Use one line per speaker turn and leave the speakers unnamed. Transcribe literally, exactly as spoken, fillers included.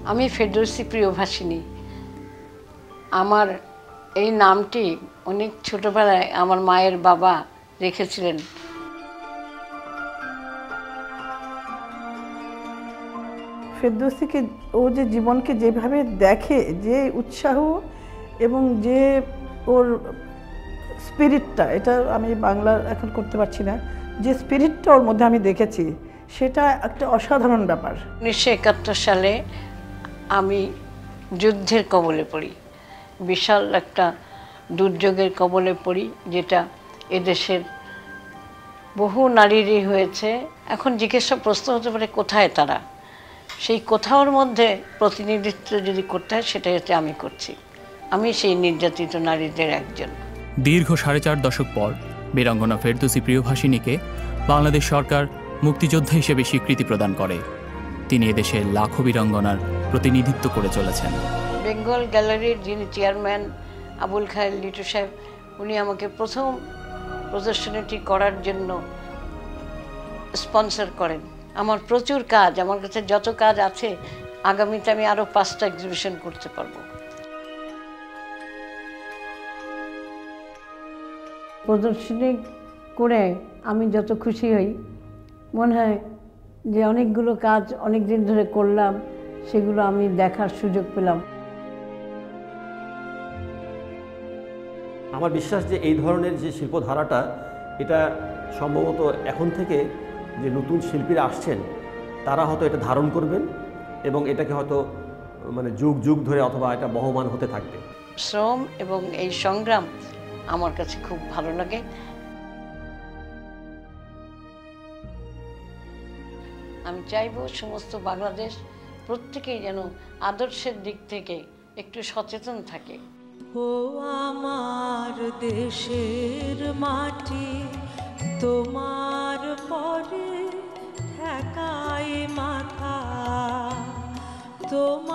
আমি ফেরদৌসি প্রিয়ভাষিনী। আমার এই নামটি অনেক ছোটবেলায় আমার মায়ের বাবা রেখেছিলেন।
ফেরদৌসিকে ও যে জীবনকে যেভাবে দেখে, যে উৎসাহ এবং যে ওর স্পিরিটটা, এটা আমি বাংলা এখন করতে পারছি না, যে স্পিরিটটা ওর মধ্যে আমি দেখেছি সেটা একটা অসাধারণ ব্যাপার।
উনিশশো একাত্তর সালে আমি যুদ্ধের কবলে পড়ি, বিশাল একটা দুর্যোগের কবলে পড়ি, যেটা এদেশের বহু নারীরই হয়েছে। এখন জিজ্ঞাসা প্রশ্ন হতে পারে কোথায় তারা, সেই কোথাওর মধ্যে প্রতিনিধিত্ব যদি করতে হয় সেটাই হচ্ছে আমি করছি। আমি সেই নির্যাতিত নারীদের একজন।
দীর্ঘ সাড়ে চার দশক পর বীরাঙ্গনা ফেরদৌসি প্রিয়ভাষিনীকে বাংলাদেশ সরকার মুক্তিযোদ্ধা হিসেবে স্বীকৃতি প্রদান করে। তিনি এদেশের লাখো বীরাঙ্গনার প্রতিনিধিত্ব করে চলেছেন।
বেঙ্গল গ্যালারির যিনি চেয়ারম্যান আবুল খায়ের লিটু সাহেব, উনি আমাকে প্রথম প্রদর্শনীটি করার জন্য স্পন্সর করেন। আমার প্রচুর কাজ, আমার কাছে যত কাজ আছে, আগামীতে আমি আরও পাঁচটা এক্সিবিশন করতে পারবো। প্রদর্শনী করে আমি যত খুশি হই, মনে হয় যে অনেকগুলো কাজ অনেক দিন ধরে করলাম, সেগুলো আমি দেখার সুযোগ পেলাম।
আমার বিশ্বাস যে এই ধরনের যে শিল্পধারাটা, এটা সম্ভবত এখন থেকে যে নতুন শিল্পীরা আসছেন তারা হয়তো এটা ধারণ করবেন এবং এটাকে হয়তো মানে যুগ যুগ ধরে অথবা এটা বহমান হতে থাকবে।
শ্রম এবং এই সংগ্রাম আমার কাছে খুব ভালো লাগে। আমি চাইব সমস্ত বাংলাদেশ প্রত্যেকেই যেন আদর্শের দিক থেকে একটু সচেতন থাকে।
ও আমার দেশের মাটি, তোমার পরে ঠেকাই মাথা, তোমার